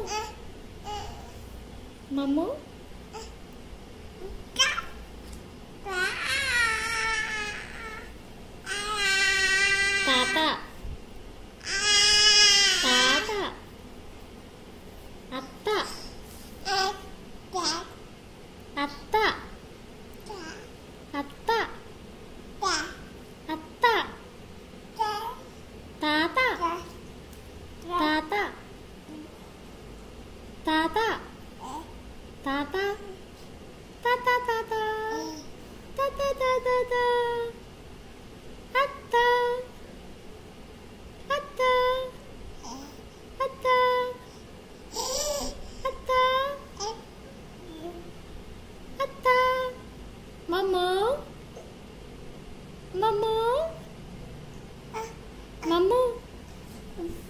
మమ్ము తాత తాత అత్త అత్త అత్త అత్త తాత తాత తాత తాత తాత తాత తాత తాత అత్త అత్త అత్త అత్త అత్త మమ్ము మమ్ము మమ్ము